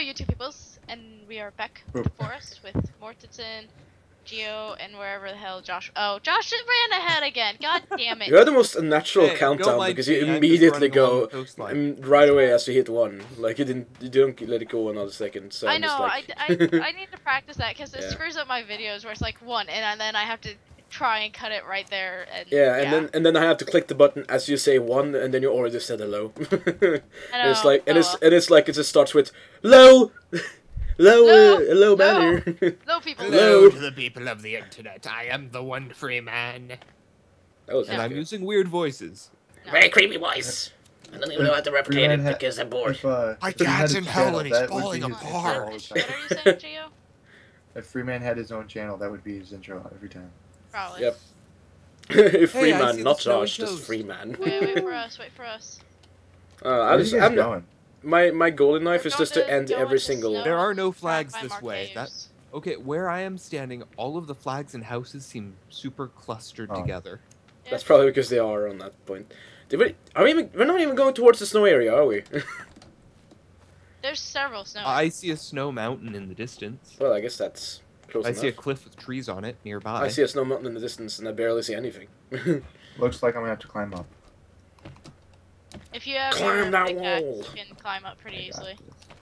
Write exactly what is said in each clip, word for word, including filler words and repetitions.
YouTube peoples, and we are back with the forest with Mortensen, Geo, and wherever the hell Josh. Oh, Josh just ran ahead again. God damn it! You have the most natural Hey, countdown like because you me, I'm just immediately running along go the coastline. um, right away as you hit one. Like you didn't, you don't let it go another second. So I I'm know. just like... I, I, I need to practice that because it Yeah. screws up my videos where it's like one, and then I have to try and cut it right there. And Yeah, and yeah. then and then I have to click the button as you say one, and then you already said hello. I And it's know. like, and Oh, it's well. and it's like it just starts with hello, hello, No, uh, hello, no. man here. No people. Hello. Hello to the people of the internet. I am the one free man. That was And really I'm good. using weird voices. No. Very creepy voice. I don't even know how to replicate it Freeman had- because I'm bored. If, uh, My if he had cat's his in hell channel, and he's that would falling be his intro apart. all the What time. are you saying, Geo? If Freeman had his own channel, that would be his intro every time. Probably. Yep. Free Hey, I man, see not the snowy Josh, just toast. free man. Wait, wait for us. Wait for us. Uh, I Where are was, you guys I'm, going? my my goal in life We're is going just to end go every into single. snow There are no and flags find this more way. That caves. okay? Where I am standing, all of the flags and houses seem super clustered Oh. together. That's probably because they are on that point. Did we? Are we even? We're not even going towards the snow area, are we? There's several snow. I see a snow mountain in the distance. Well, I guess that's close I enough. see a cliff with trees on it nearby. I see a snow mountain in the distance, and I barely see anything. Looks like I'm gonna have to climb up. If you have Climb your that pickaxe, wall. you can climb up pretty I got easily.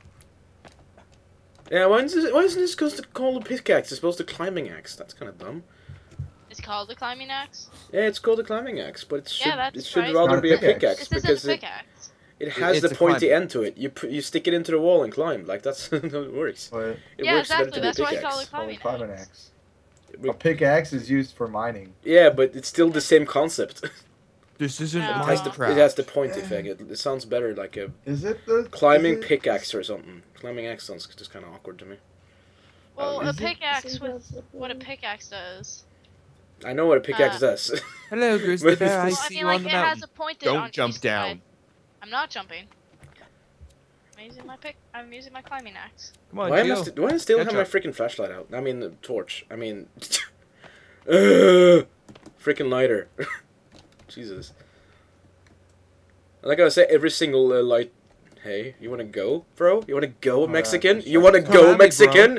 this. Yeah, why is this, why isn't this supposed to call a pickaxe? It's supposed to climbing axe. That's kind of dumb. It's called the climbing axe. Yeah, it's called a climbing axe, but it should Yeah, that's it should right. rather Not a be a pickaxe. pickaxe This because isn't a it, pickaxe. it has It's the a pointy climbing end to it. You put you stick it into the wall and climb. Like that's how it works. But It Yeah, works better exactly, to be a that's why it's pickaxe. called a it's called a climbing climbing axe. axe. We- A pickaxe is used for mining. Yeah, but it's still the same concept. This isn't No. It my has the craft. it has the pointy thing. It, it sounds better like a Is it the climbing is it- pickaxe or something. Climbing axe sounds just kind of awkward to me. Well, Um, a Is it- pickaxe is it with that what a way? pickaxe does. I know what a pickaxe Uh, does. Hello, Grizzly Bear. I Well, I see mean, you like on the it has mountain. a pointed Don't on jump each down. side. I'm not jumping. I'm using my pick. I'm using my climbing axe. Come on, Why am I Geo. st why do I still Catch have my up. freaking flashlight out? I mean the torch. I mean, uh, freaking lighter. Jesus. Like I say, every single uh, light. Hey, you wanna go, bro? You wanna go, Oh, Mexican? that's You right. wanna Come go, at me, bro. Mexican?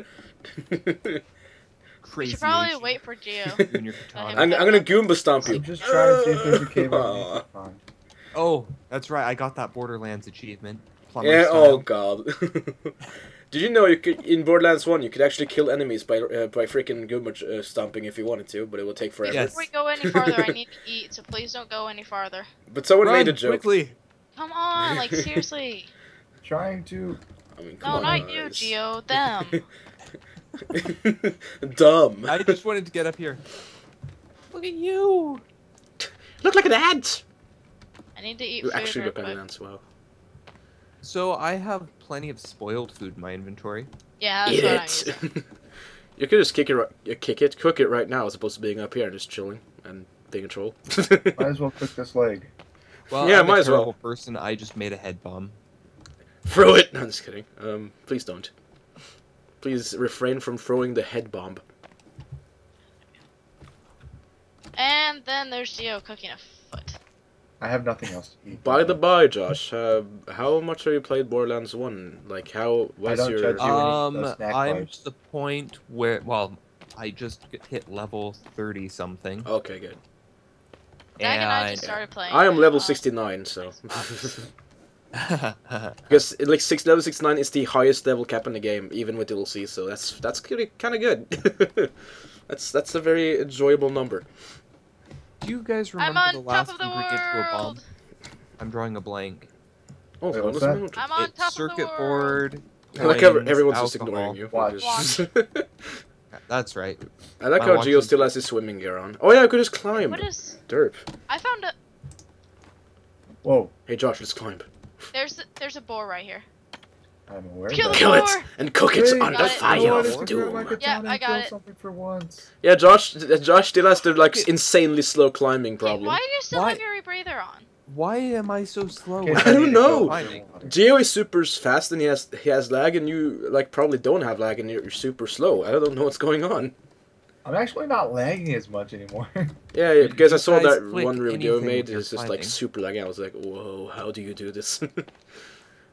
We Crazy should probably Asian. wait for Geo. You and your I'm- katana. I'm, I'm gonna Goomba stomp you. I'm just trying to see if there's a cave Aw. underneath. It's fine. Oh, that's right. I got that Borderlands achievement. Plumber Yeah. style. Oh God. Did you know you could in Borderlands One you could actually kill enemies by uh, by freaking Goomba uh, stomping if you wanted to, but it would take forever. Yes. Before we go any farther, I need to eat, so please don't go any farther. But someone Run, made a joke. quickly. Come on, like seriously. Trying to. I mean, come No, on, not you, guys. Geo. Them. Dumb. I just wanted to get up here. Look at you. Look like an ant. I need to eat You food actually real look like quick. an ant. Wow. So I have plenty of spoiled food in my inventory. Yeah, that's Eat what I'm it. using. You could just kick it, ri- uh, kick it, cook it right now, as opposed to being up here and just chilling and being a troll. Might as well cook this leg. Well, Yeah, I'm might a as well. terrible person. I just made a head bomb. Throw it. No, I'm just kidding. Um, please don't. Please refrain from throwing the head bomb. And then there's Geo cooking a foot. I have nothing else to eat. By the by, Josh, uh, how much have you played Borderlands One? Like, how what's don't your? judge you. any Um, those snack I'm bars. to the point where, well, I just hit level thirty something. Okay, good. Dag and I And just started playing. I am level uh, sixty-nine, so. Because like six level sixty-nine is the highest level cap in the game, even with D L C. So that's that's kind of good. that's that's a very enjoyable number. Do you guys I'm remember on the top last of the ingredient to a bomb? world. I'm drawing a blank. Oh, Wait, what what's was that? it? I'm on It's top circuit of the world. board. I like how coins, everyone's just alcohol. ignoring you. Watch. Just- That's right. I like My how watch Geo is- still has his swimming gear on. Oh yeah, I could just climb. What is? Derp. I found a. Whoa, Hey Josh, let's climb. There's there's a boar right here. I'm aware. Kill of the that. Kill it boar! and cook it Wait, under got it. fire I wanted of to grab my doom. katana Yeah, I and got kill it. something for once. Yeah, Josh. Josh still has the like insanely slow climbing problem. Why do you still Why- have your rebreather on? Why am I so slow? Okay, when I don't need to know. go finding? Geo is super fast and he has he has lag, and you like probably don't have lag and you're, you're super slow. I don't know what's going on. I'm actually not lagging as much anymore. Yeah, yeah, because I You saw guys that click one video anything made. with your It's just like climbing. super lagging. I was like, whoa, how do you do this?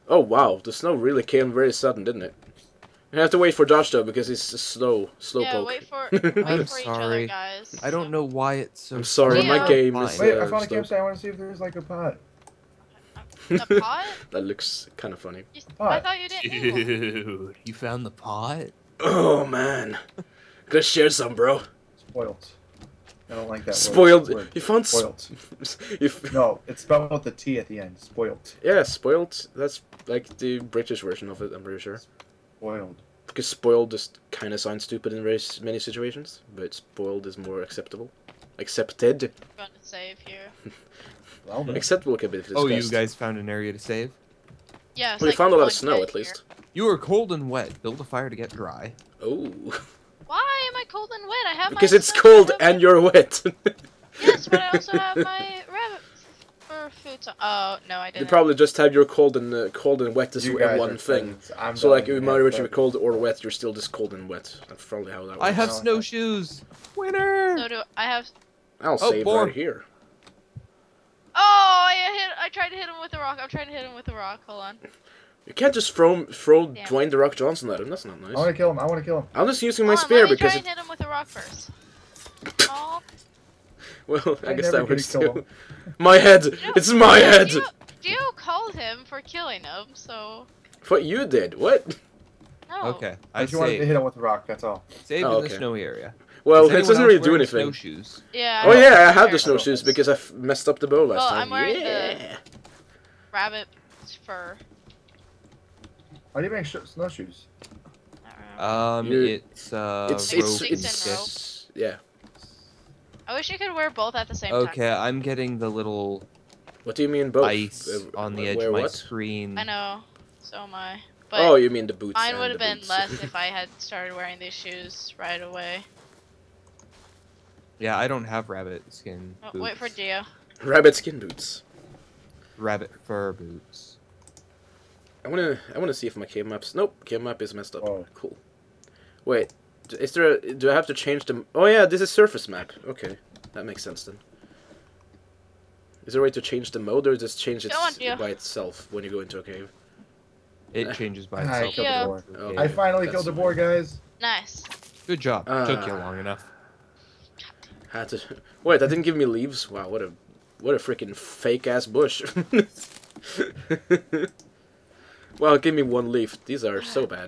Oh wow, the snow really came very sudden, didn't it? You have to wait for Josh though because he's a slow, slow Yeah, poke. wait for wait I'm for each sorry. other, guys. I don't know why it's so. I'm sorry, Geo. my game is. Fine. Wait, I Uh, found a slow. campsite. I want to see if there's like a pot. A pot? That looks kind of funny. You, I Pot. thought you didn't need one. Dude, you found the pot? Oh man, gotta share some, bro. Spoiled. I don't like that Spoiled. word. You found sp- Spoiled. you f- No, it's spelled with the T at the end. Spoiled. Yeah, spoiled. That's like the British version of it. I'm pretty sure. Spoiled. Because spoiled just kind of sounds stupid in very s- many situations, but spoiled is more acceptable. Accepted. I'm gonna save here. Well, then. Acceptable can be discussed. Oh, you guys found an area to save? Yeah, it's We like found a lot one of snow bit at least. here. You are cold and wet. Build a fire to get dry. Oh. Why am I cold and wet? I have my Because it's snow- cold I have and you're wet. my- Yes, but I also have my rabbit fur boots on. Oh no, I You didn't. probably just have your cold and uh, cold and wet as You in guys one are thing. peasants. I'm So like, done. no matter if you're cold or wet, you're still just cold and wet. That's probably how that works. I have no, snowshoes. Winner. So do I have. I'll Oh, save boar. right here. Oh, I hit. I tried to hit him with a rock. I'm trying to hit him with a rock. Hold on. You can't just throw throw Damn. Dwayne the Rock Johnson at him. That's not I want nice. to kill him. I want to kill him. I'm just using my Hold on, spear let me because try it, and hit him with a rock first. Oh, well, I, I guess never that get works to kill too. him. My head. Gio- It's my head. Gio, Gio called him for killing him, so What you did? What? no. Okay, I I just wanted to saved. hit him with a rock. That's all. Saved Oh, in okay. the snowy area. Well, Is it anyone doesn't else really do wearing anything. Snowshoes. Yeah. Oh I yeah, I don't have the care. snowshoes because I f- messed up the bow last Well, time. I'm wearing the- yeah. Rabbit fur. How do you make sh snowshoes? I don't know. Um, You're- it's uh, It's Like it's rope sticks and and stick. rope. it's yeah. I wish you could wear both at the same Okay, I'm getting the little What do you mean both? ice Uh, on the wh- edge where of my what? screen. time. I know. So am I. But Oh, you mean the boots? mine and would have the been boots. less if I had started wearing these shoes right away. Yeah, I don't have rabbit skin Oh, boots. wait for Gio. Rabbit skin boots. Rabbit fur boots. I wanna I wanna see if my cave maps. Nope, cave map is messed up. Oh. Cool. Wait, d- is there? A, do I have to change the? Oh yeah, this is surface map. Okay, that makes sense then. Is there a way to change the mode, or just change it Go on, s- Gio. by itself when you go into a cave? It changes by I itself. killed Yeah. the boar. Okay. I finally That's killed the fine. boar, guys. Nice. Good job. Took you Ah. long enough. Had to. Wait, that didn't give me leaves. Wow, what a what a freaking fake ass bush. Well, give me one leaf. These are so bad.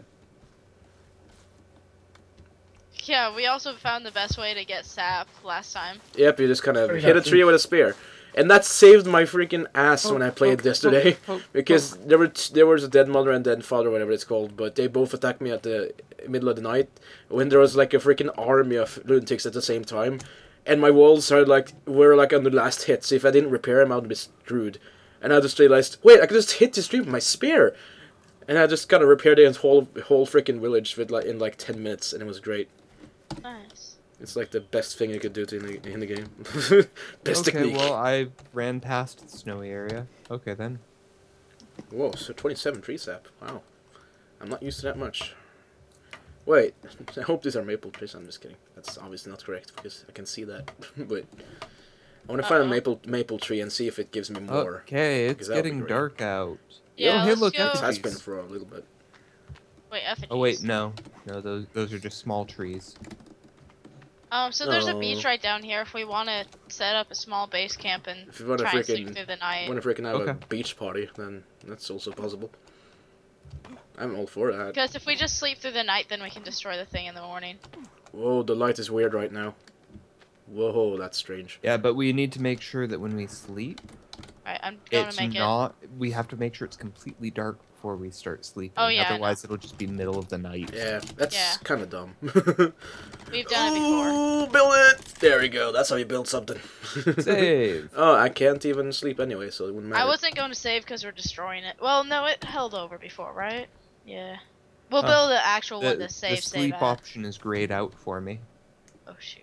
Yeah, we also found the best way to get sap last time. Yep, you just kind of Sorry, hit a not tree leaves. with a spear, and that saved my freaking ass when I played Poke, yesterday. poke, poke, Because poke. there were t- there was a dead mother and dead father, whatever it's called, but they both attacked me at the middle of the night when there was like a freaking army of lunatics at the same time, and my walls are like were like on the last hit. So if I didn't repair them, I would be screwed. And I just realized, wait, I could just hit this tree with my spear, and I just kind of repaired the whole whole freaking village with like in like ten minutes, and it was great. Nice. It's like the best thing you could do to in the in the game. Best Okay, technique. well, I ran past the snowy area. Okay, then. Whoa, so twenty-seven tree sap. Wow. I'm not used to that much. Wait, I hope these are maple trees. I'm just kidding. That's obviously not correct because I can see that. But I want to find a Uh-oh. maple maple tree and see if it gives me more. Okay, because it's that would be getting great. dark out. Yeah, oh, hey, let's look, go- It has been effigies. for a little bit. Wait, effigies. Oh wait, no, no, those those are just small trees. Um, so there's a No. beach right down here if we want to set up a small base camp and If you want to try and sleep freaking through the night. want to freaking have a Okay. beach party, then that's also possible. I'm all for that. Because if we just sleep through the night, then we can destroy the thing in the morning. Whoa, the light is weird right now. Whoa, that's strange. Yeah, but we need to make sure that when we sleep, Right, I'm gonna it's make it. not. We have to make sure it's completely dark before we start sleeping. Oh, yeah, I know. Otherwise, it'll just be middle of the night. Yeah, that's Yeah. kind of dumb. We've done it before. Oh, build it! There we go. That's how you build something. Save. Oh, I can't even sleep anyway, so it wouldn't matter. I wasn't going to save because we're destroying it. Well, no, it held over before, right? Yeah. We'll Huh. build an actual The, one to the save, sleep save at. option is grayed out for me. Oh shoot.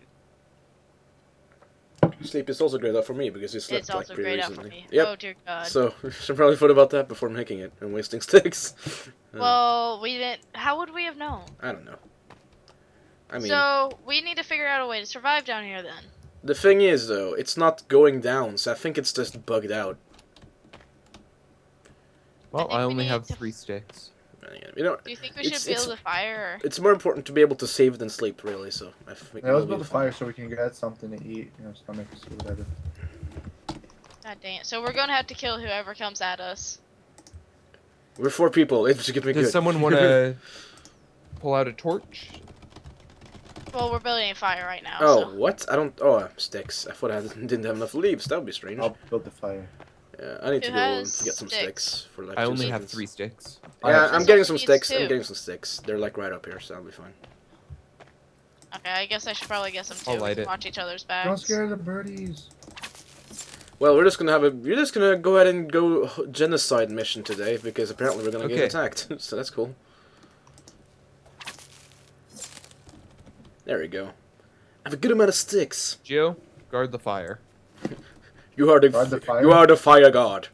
Sleep is also great out for me because you slept It's like also pretty great out recently. for me. Yep. Oh dear God. So you should probably thought about that before making it and wasting sticks. Uh, Well, we didn't. How would we have known? I don't know. I mean, so we need to figure out a way to survive down here then. the thing is though, it's not going down, so I think it's just bugged out. Well, think I we only need have to- three sticks. You know, Do you think we It's- should build it's- a fire? Or... it's more important to be able to save than sleep, really. So I think Yeah, let's we'll build be a fine. fire so we can get something to eat, you know, stomachs or whatever. God dang it! So we're gonna have to kill whoever comes at us. We're four people. It's gonna be Does good. someone want to pull out a torch? Well, we're building a fire right now. Oh, So. what? I don't. Oh, sticks. I thought I didn't have enough leaves. That would be strange. I'll build the fire. Yeah, I need to Who go and has get some sticks? sticks for like I two only have seconds. three sticks. I Yeah, have I'm six. getting some Needs sticks. two. I'm getting some sticks. They're like right up here, so I'll be fine. Okay, I guess I should probably get some too. I'll We light can it. watch each other's backs. Don't scare the birdies. Well, we're just gonna have a. You're just gonna go ahead and go genocide mission today because apparently we're gonna get Okay. attacked. So that's cool. There we go. I have a good amount of sticks. Geo, guard the fire. You are the, Guard the fire? you are the fire god.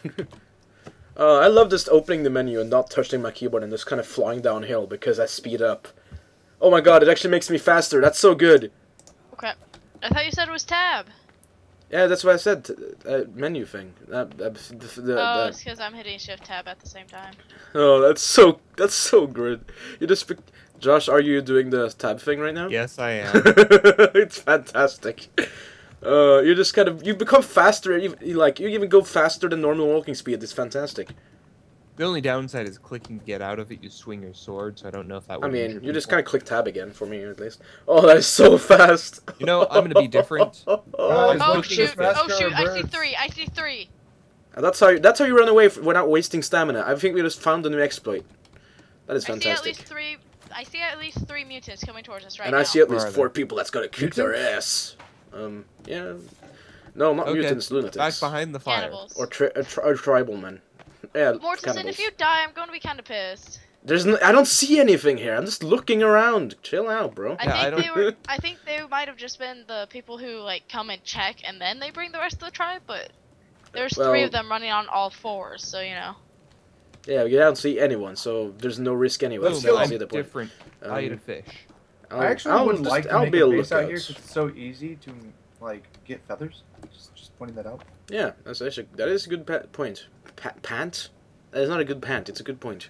uh, I love just opening the menu and not touching my keyboard and just kind of flying downhill because I speed up. Oh my god, it actually makes me faster. That's so good. Okay. I thought you said it was tab. Yeah, that's what I said. Uh, menu thing. Uh, uh, the, the, Oh, the- it's because I'm hitting shift tab at the same time. oh, that's so that's so good. You just, be- Josh, are you doing the tab thing right now? Yes, I am. It's fantastic. Uh, you just kind of you become faster. You, you like you even go faster than normal walking speed. It's fantastic. The only downside is clicking to get out of it. You swing your sword, so I don't know if that would I mean, injure you just people. kind of click tab again for me at least. Oh, that is so fast. You know, I'm gonna be different. Guys, Oh look at shoot! this massacre Oh shoot! of I see birds. three! I see three! That's how you, that's how you run away f without wasting stamina. I think we just found a new exploit. That is I see at fantastic. least three. I see at least three mutants coming towards us right And now. I see at Where least are four they? people that's gonna kick their ass. Um, yeah. No, not Okay, mutants, lunatics. Back behind the fire. Cannibals. Or, tri or, tri or tribal men. Yeah, Mortensen, cannibals. if you die, I'm going to be kind of pissed. There's no, I don't see anything here. I'm just looking around. Chill out, bro. I Yeah, I think they don't- were. I think they might have just been the people who like come and check, and then they bring the rest of the tribe. But there's three Well- of them running on all fours, so you know. Yeah, you don't see anyone, so there's no risk anyway. Boom, So I I'm see the point. different. Um, I eat a fish. I'll, I actually I'll would just, like to I'll make be a a base out lookout. here 'cause it's so easy to like get feathers. Just, just pointing that out. Yeah, that's actually that is a good pa point. Pa pant? That is not a good pant. It's a good point.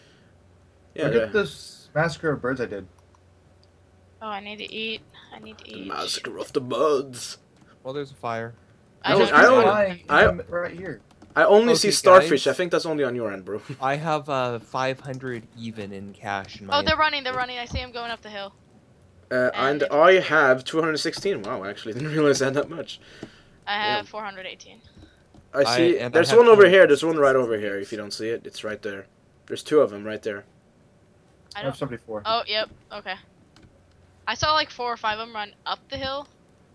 Yeah, Look the, at this massacre of birds I did. Oh, I need to eat. I need to the eat. massacre of the buds. Well, there's a fire. I I don't. I don't- Flying, I- I'm right here. I only see Okay, starfish. guys. I think that's only on your end, bro. I have uh five hundred even in cash in my. Oh, they're running. They're running. I see them going up the hill. Uh, and And- I have two hundred sixteen. Wow, I actually didn't realize I had that much. I Yeah. have four hundred eighteen. I see. I- and I there's have one over here. two hundred There's one right over here. If you don't see it, it's right there. There's two of them right there. I I don't. have seventy-four. Oh, yep. Okay. I saw like four or five of them run up the hill.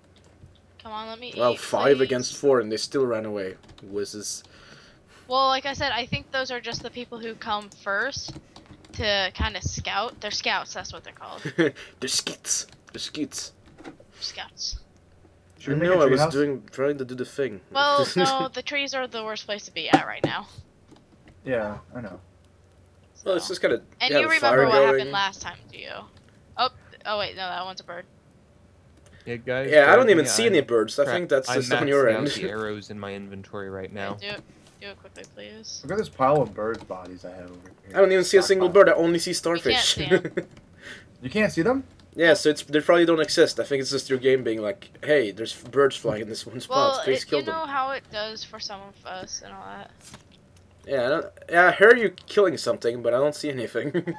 Come on, let me Well, eat, five please. against four, and they still ran away. Whizzes. Well, like I said, I think those are just the people who come first to kind of scout. They're scouts. That's what they're called. They're skits. They're skits. Scouts. Should we I make know. a I was treehouse? doing trying to do the thing. Well, no, the trees are the worst place to be at right now. Yeah, I know. Well, it's So. just kind of. And you you have a fire remember what going. happened last time, do you? Oh, oh wait, no, that one's a bird. Yeah, guys. Yeah, I guard don't even me, see I'm- any birds. I crap, think that's I'm just on maxing your out end. the arrows in my inventory right now. Do it, do it quickly, please. Look at this pile of bird bodies I have over here. I don't even see a single Stockpile. bird. I only see starfish. see 'em. You can't see them? Yeah, so it's they probably don't exist. I think it's just your game being like, hey, there's birds flying in this one spot. Well, Please it, kill you know them. how it does for some of us and all that. Yeah, I don't, yeah, I heard you killing something, but I don't see anything.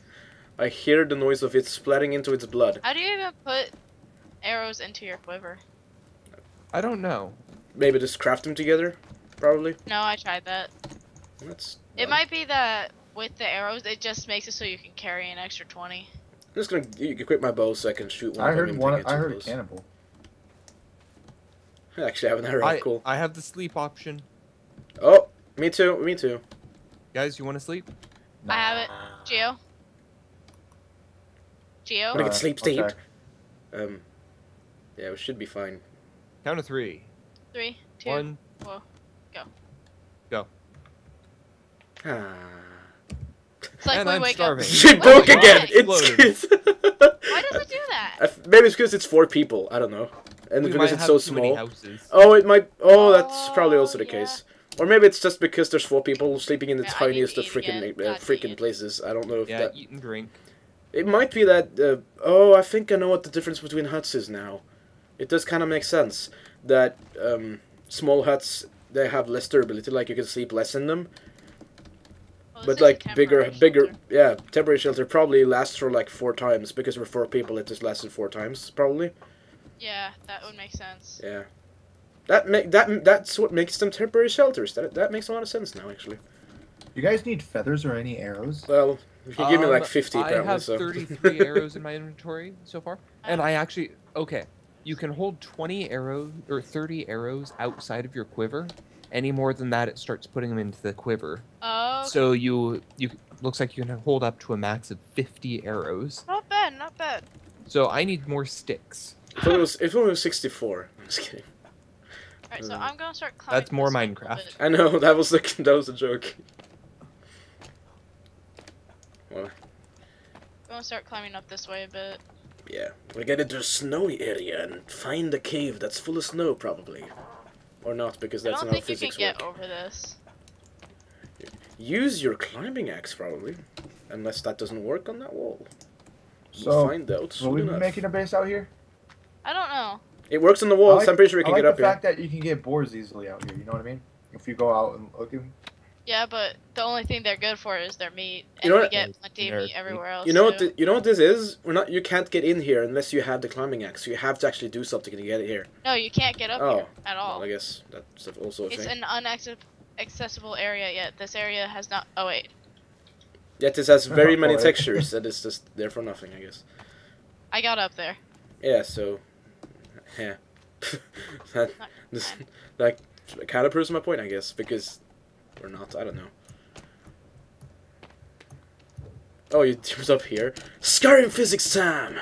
I hear the noise of it splatting into its blood. How do you even put arrows into your quiver? I don't know. Maybe just craft them together, probably. No, I tried that. That's. It might be that with the arrows, it just makes it so you can carry an extra twenty. I'm just gonna you can quit my bow so I can shoot one. I if I'm heard even one. taking it I too heard a close. cannibal. Actually, I have an arrow. I, Cool. I have the sleep option. Oh, me too. Me too. Guys, you want to sleep? I have it. Geo? Geo? I'm gonna get Uh, sleep okay. state. Um. Yeah, we should be fine. Count of three. Three, two, One. whoa. Ah. It's like And we I'm wake starving. up. She What broke is again. that? It's. Why does it do that? I f- Maybe it's because it's four people. I don't know, and We because might it's have so too many small. houses. Oh, it might. Oh, that's probably also the Oh, case. Or maybe it's just because there's four people sleeping in the Yeah, I need tiniest to of eat freaking again. uh, God freaking dang it. places. I don't know if Yeah, that. eat and drink. It might be that. Uh, oh, I think I know what the difference between huts is now. It does kind of make sense that um, small huts, they have less durability. Like you can sleep less in them. Well, this But is a like bigger, temporary bigger, shelter. yeah, temporary shelter probably lasts for like four times because we're four people. It just lasted four times probably. Yeah, that would make sense. Yeah, that make that that's what makes them temporary shelters. That that makes a lot of sense now, actually. You guys need feathers or any arrows? Well, you can give me like Um, fifty I apparently. have So. thirty-three arrows in my inventory so far, and Oh. I actually okay. You can hold twenty arrows or thirty arrows outside of your quiver. Any more than that, it starts putting them into the quiver. Oh, okay. So you you looks like you can hold up to a max of fifty arrows. Not bad, not bad. So I need more sticks. If it was if it was sixty-four, I'm just kidding. Alright, so Uh, I'm gonna start climbing. That's more this way a little Minecraft. bit. I know that was the that was a joke. Well, I'm gonna start climbing up this way a bit. yeah, we get into a snowy area and find a cave that's full of snow, probably, or not, because I that's don't not how think you can physics get work. over this. Use your climbing axe, probably, unless that doesn't work on that wall. So, we'll find out soon will we be enough. making a base out here? I don't know. It works on the I walls. like- I'm pretty sure we I can like get up the here. fact that you can get boars easily out here. You know what I mean? If you go out and looking. Yeah, but the only thing they're good for is their meat, and You know we what- get plenty of Generic meat everywhere else. You know what? too. The, you know what this is? We're not. You can't get in here unless you have the climbing axe. You have to actually do something to get it here. No, you can't get up Oh, here at all. Well, I guess that's also a It's thing. an unaccessible area yet. This area has not. Oh wait. Yet this has very many Alright. textures that is just there for nothing, I guess. I got up there. Yeah. So, yeah. that Not this, bad. that kind of proves my point, I guess, because or not. I don't know. Oh, you it was up here. Skyrim physics time.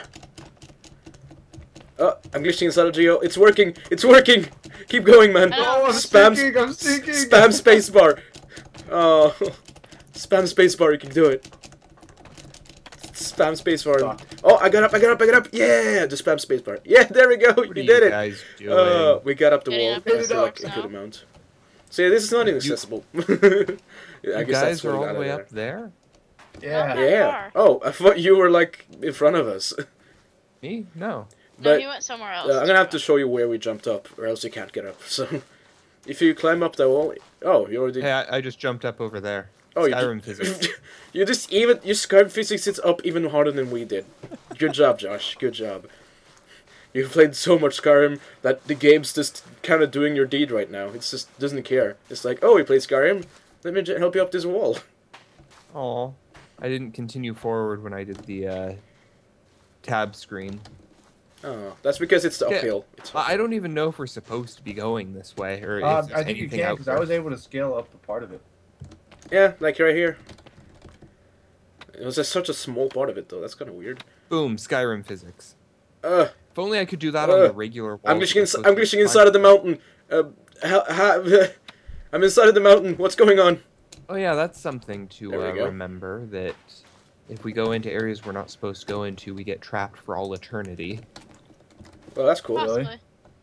Oh, I'm glitching inside of Geo. It's working. It's working. Keep going, man. I don't- Oh, I'm spam, sinking, I'm sinking. spam spacebar. Oh, spam spacebar. You can do it. Spam spacebar. Fuck. Oh, I got up. I got up. I got up. Yeah, the spam spacebar. Yeah, there we go. What You are did you it. guys doing? Uh, we got up the Getting wall. up in That's the like dark a now. good amount. So yeah, this is not You- inaccessible. Yeah, I you guess that's guys are what we all got the way out up there. Yeah. There you Yeah. are. Oh, I thought you were like in front of us. Me? No. No, But he went somewhere else. uh, I'm gonna have to show you where we jumped up, or else you can't get up. So, if you climb up the wall, oh, you already. Hey, I, I just jumped up over there. oh, you Skyrim ju- physics. you just even you Skyrim physics it's up even harder than we did. Good job, Josh. Good job. You've played so much Skyrim that the game's just kind of doing your deed right now. It's just doesn't care. It's like, oh, we played Skyrim. Let me j- help you up this wall. Aw. I didn't continue forward when I did the uh, tab screen. Oh, that's because it's the Yeah. uphill. It's I I don't even know if we're supposed to be going this way or Uh, if there's I think you anything can out because I there. was able to scale up a part of it. Yeah, like right here. It was just such a small part of it, though. That's kind of weird. Boom, Skyrim physics. Uh, If only I could do that on Uh, the regular wall. I'm glitching. Ins- I'm glitching inside of the mountain. Uh, ha- ha- I'm inside of the mountain. What's going on? Oh yeah, that's something to There we uh, go. remember, that if we go into areas we're not supposed to go into, we get trapped for all eternity. Well, that's cool. Really? Possibly.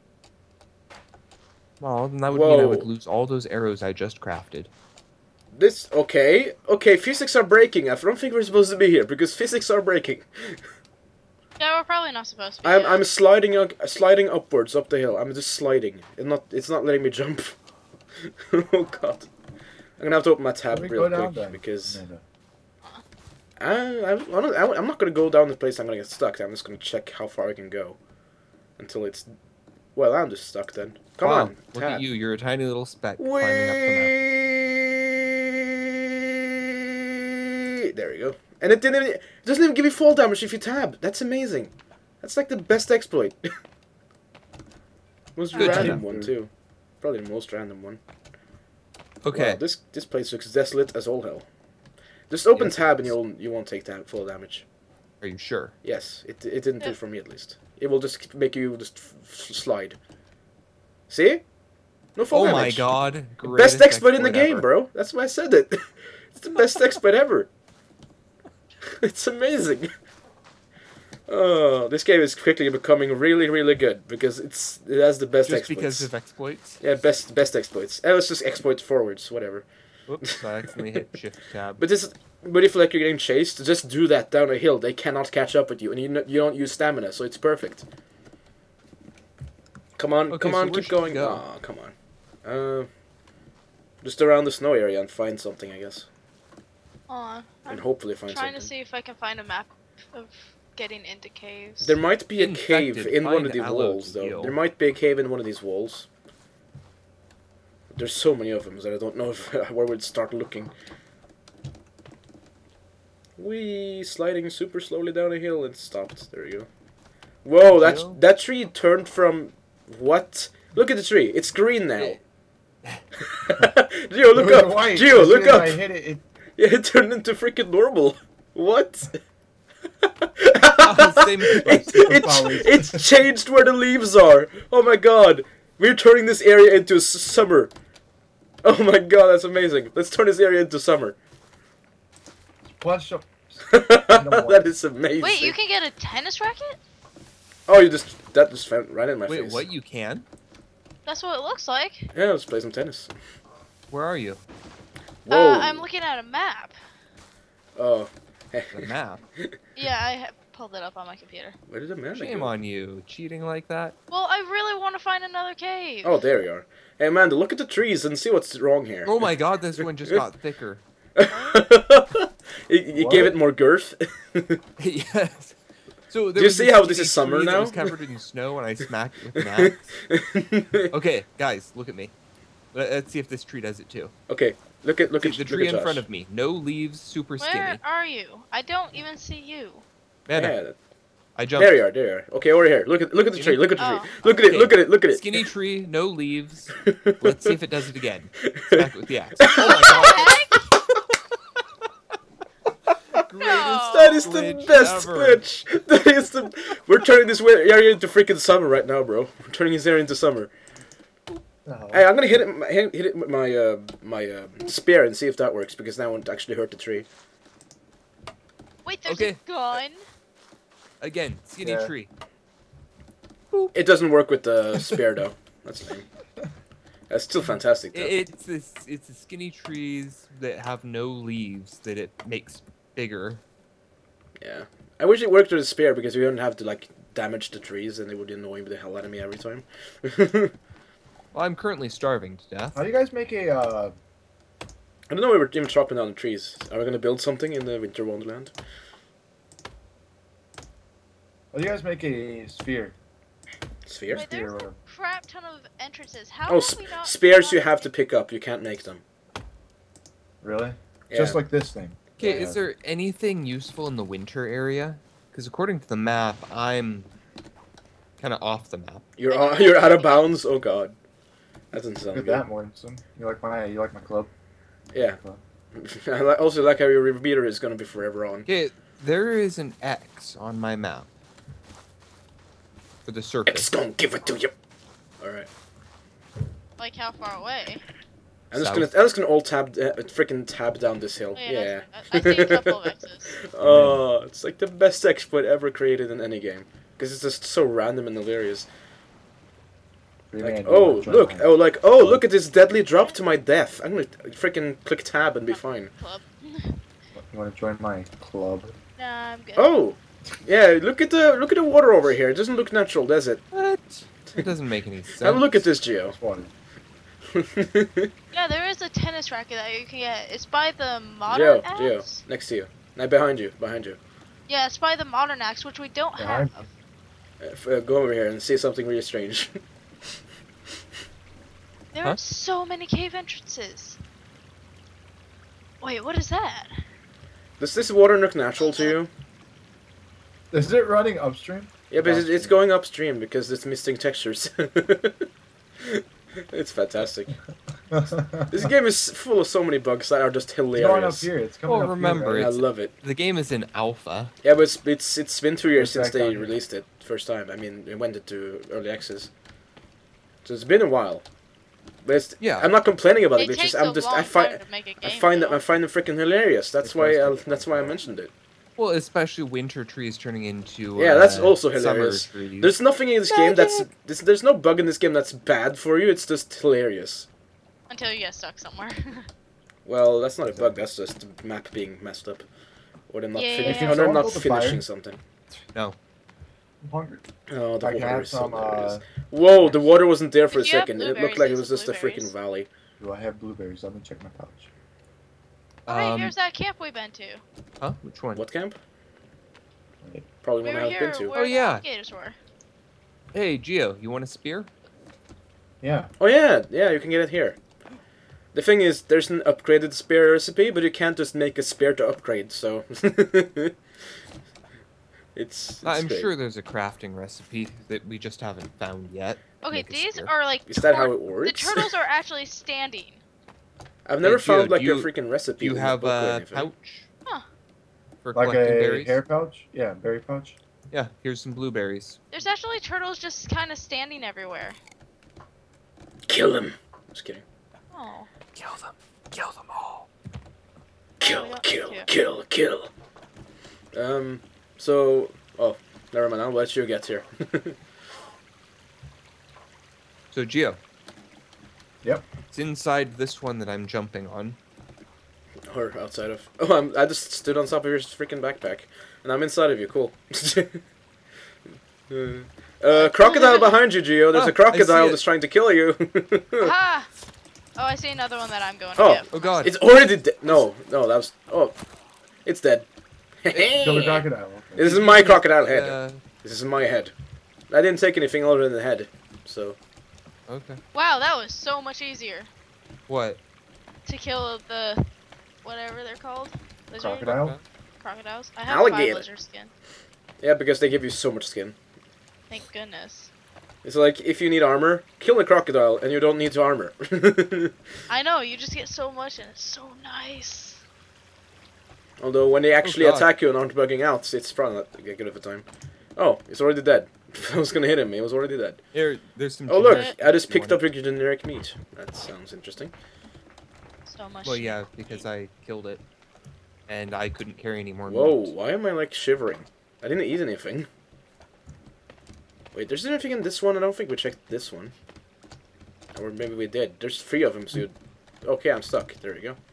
Well, then that would mean I would Whoa. lose all those arrows I just crafted. This okay? Okay, physics are breaking. I don't think we're supposed to be here because physics are breaking. Yeah, we're probably not supposed to be. I'm here. I'm sliding up, sliding upwards up the hill. I'm just sliding. It's not it's not letting me jump. Oh god. I'm gonna have to open my tab Let me real go down quick then. because Amanda. I, I, I'm not, I'm not gonna go down the place. I'm gonna get stuck. I'm just gonna check how far I can go until it's. Well, I'm just stuck then. Come Wow, on, look tab. at you. You're a tiny little speck climbing up the Whee! There we go. And it didn't. Even, it doesn't even give you fall damage if you tab. That's amazing. That's like the best exploit. Most Good random job. one too. Probably the most random one. map. Okay. Wow, this this place looks desolate as all hell. Just open Yes, it tab and does. you'll you won't take that full damage. Are you sure? Yes, it it didn't do Yeah. for me at least. It will just make you just f- f- slide. See? No fall Oh damage. my god. Best Greatest exploit in the game, ever. bro. That's why I said it. It's the best exploit ever. It's amazing. Oh, this game is quickly becoming really, really good because it's it has the best Just exploits. because of exploits. Yeah, best best exploits. Oh, it's just exploits forwards, whatever. Whoops! I accidentally hit shift tab. But this, but if like you're getting chased, just do that down a hill. They cannot catch up with you, and you you don't use stamina, so it's perfect. Come on, Okay, come so on, where keep should we going. go? Ah, come on. Uh, just around the snow area and find something, I guess, Aw, and I'm hopefully find trying something. to see if I can find a map of getting into caves. There might be a Infected, cave in one find of the aloe walls, to though. heal. There might be a cave in one of these walls. There's so many of them that I don't know if, where we'd start looking. Wee, sliding super slowly down a hill and stopped. There you go. Whoa, that Geo? that tree turned from what? Look at the tree. It's green now. Geo, look It was up. white. Geo, As look soon as up. I hit it, it Yeah, it turned into freaking normal. What? Same it, Flowers. it's, it's changed where the leaves are. Oh my god. We're turning this area into s- summer. Oh my god, that's amazing. Let's turn this area into summer. plus up. That is amazing. Wait, you can get a tennis racket? Oh, you just that just fell right in my Wait, face. what? You can? That's what it looks like. Yeah, let's play some tennis. Where are you? Whoa. Uh, I'm looking at a map. Oh. The map. Yeah, I ha pulled it up on my computer. Where did the man Shame go? on you, cheating like that. Well, I really want to find another cave. Oh, there you are. Hey, Amanda, look at the trees and see what's wrong here. Oh my god, this one just got thicker. you you What? gave it more girth. Yes. So Do you see how this is summer It now? was covered in snow and I smacked it with an axe. Okay, guys, look at me. Let- Let's see if this tree does it too. Okay, look at look See, at the look tree at in Josh. front of me, no leaves, super Where skinny. are you? I don't even see you. Man, Yeah, that- I jumped. there you are. There you are. Okay, over here. Look at look at the You tree. know- Look at the Oh. tree. Look at it. Okay, Look at it. Look at it. Skinny tree, no leaves. Let's see if it does it again. Smack it with the axe. Oh my god! Greatest That is the glitch best ever. glitch. That is the. We're turning this wa- area into freaking summer right now, bro. We're turning this area into summer. No. Hey, I'm gonna hit it. Hit hit it with my uh, my uh, spear and see if that works because that won't actually hurt the tree. Wait, there's Okay. a gun. Again, skinny Yeah. tree. It doesn't work with the spear though. That's lame. That's still fantastic though. It, it's this, it's the skinny trees that have no leaves that it makes bigger. Yeah. I wish it worked with the spear because we wouldn't have to like damage the trees and it would annoy the hell out of me every time. Well, I'm currently starving to death. How do you guys make a? Uh, I don't know we were even chopping down the trees. Are we gonna build something in the Winter Wonderland? how do you guys make a sphere? Sphere? Wait, there's Sphere. a crap ton of entrances. How Oh, have sp we not spears you found have to it? pick up. You can't make them. Really? Yeah. Just like this thing. Okay, Yeah. is there anything useful in the winter area? Because according to the map, I'm kind of off the map. You're uh, you're out of bounds. Oh god, that doesn't Look sound at good. that, Mortensen. You like my? You like my club? Yeah. I li- also like how your repeater is gonna be forever on. Okay, there is an X on my map for the X surface. gonna give it to you. All right. Like how far away? I'm just South. gonna I'm just gonna all tab uh, freaking tab down this hill. Oh, Yeah. yeah, that's- I I see a couple of X's. Oh, it's like the best exploit ever created in any game because it's just so random and hilarious. Three Like, man, you oh wanna join look, my oh like oh look at this deadly drop to my death. I'm gonna freaking click tab and be fine. Club. You want to join my club? Nah, I'm good. Oh, yeah. Look at the look at the water over here. It doesn't look natural, does it? What? It doesn't make any sense. Have a look at this, Geo. Just wanted. Yeah, there is a tennis racket that you can get. It's by the modern Geo, Geo, axe. next to you. Now behind you, behind you. Yeah, it's by the modern axe, which we don't Behind have. Uh, f- uh, go over here and see something really strange. There Huh? are so many cave entrances. Wait, what is that? Does this water look natural to you? Is it running upstream? Yeah, but it's, it's Upstream. going upstream because it's missing textures. It's fantastic. This game is full of so many bugs that are just It's going up hilarious. here. It's coming Well, up remember, here. I it's- love it. The game is in alpha. Yeah, but it's it's, it's been two years Goes since back they down here. released it first time. I mean, it went into early access, so it's been a while. But it's, Yeah. I'm not complaining about It it. It's takes just I'm a just long I time find to make a I game, find that though. I find them freaking hilarious. That's It why does I, take that's why I mentioned it. Well, especially winter trees turning into Yeah, that's uh, also summer hilarious. trees. There's nothing in this game that's there's, there's no bug in this game that's bad for you. It's just hilarious. Until you get stuck somewhere. Well, that's not a bug. That's just the map being messed up, or they're not, Yeah. fin- Can or they're someone not build a finishing fire? something. No. I'm hungry. Oh, the I can water have is so some, hilarious. uh, Whoa, the water wasn't there for a If you have second. It looked blueberries, like it there's was some just a freaking blueberries. valley. Do I have blueberries? Let me check my pouch. Oh, hey, Um, here's that camp we've been to. Huh? Which one? What camp? Probably We one I were haven't here been to. where Oh, the yeah. alligators were. Hey, Geo, you want a spear? Yeah. Oh yeah, yeah, you can get it here. The thing is, there's an upgraded spear recipe, but you can't just make a spear to upgrade, so... it's, it's I'm great. sure there's a crafting recipe that we just haven't found yet. to Okay, make a these spear. are like. Is that how tor- it works? The turtles are actually standing. I've never Hey, Geo, found like do you- a freaking recipe. Do you in have the book or a anything. pouch? Huh. For Like collecting a berries? hair pouch? Yeah, berry pouch. Yeah, here's some blueberries. There's actually turtles just kind of standing everywhere. Kill them. Just kidding. Oh. Kill them. Kill them all. Kill, we don't kill, need to. kill, kill. Um. So. Oh, never mind. I'll let you get here. So, Geo, Yep. it's inside this one that I'm jumping on. Or outside of. Oh, I'm, I just stood on top of your freaking backpack, and I'm inside of you. Cool. uh, uh, crocodile behind you, Geo. There's Ah, a crocodile I see it. that's trying to kill you. Ah! Oh, I see another one that I'm going to Oh. get. Oh, God. It's already dead. No, no, that was. Oh, it's dead. Kill the crocodile. Okay. This is my crocodile head. Uh, This is my head. I didn't take anything other than the head, so. okay. Wow, that was so much easier What? to kill the whatever they're called. Lizard? Crocodile? Crocodiles. I have Alligator. five lizard skin. Yeah, because they give you so much skin. Thank goodness. It's like, if you need armor, kill a crocodile, and you don't need to armor. I know, you just get so much and it's so nice. Although, when they actually God. attack you and aren't bugging out, it's probably not a good of a time. Oh, it's already dead. I was gonna hit him, he was already dead. Here, there's some. Oh look, generic I just if you picked want up your generic meat. That sounds interesting. So much. it. Well, yeah, because I killed it, and I couldn't carry any more. Whoa, meat. why am I like shivering? I didn't eat anything. Wait, there's anything in this one? I don't think we checked this one. Or maybe we did. There's three of them, so you'd... Okay, I'm stuck. There you go.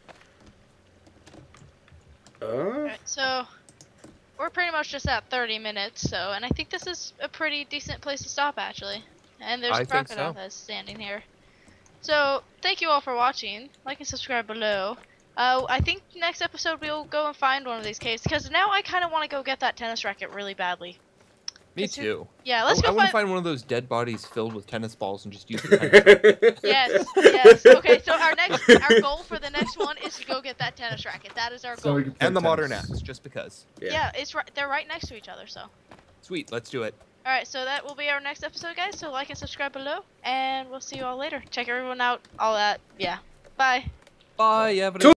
Uh, Alright, so we're pretty much just at thirty minutes, so and I think this is a pretty decent place to stop actually. And there's I a think crocodile so. that's standing here. So thank you all for watching. Like and subscribe below. Uh, I think next episode we'll go and find one of these caves because now I kind of want to go get that tennis racket really badly. Me Is it- too. Yeah, let's I, go I want find. to find one of those dead bodies filled with tennis balls and just use the tennis. Yes, yes. Okay, so our next, our goal for the next one is to go get that tennis racket. That is our So goal. we can play And the modern tennis. axe, just because. Yeah. Yeah, it's right. They're right next to each other, so. Sweet, let's do it. Alright, so that will be our next episode, guys. So like and subscribe below, and we'll see you all later. Check everyone out. All that. Yeah. Bye. Bye, evidence.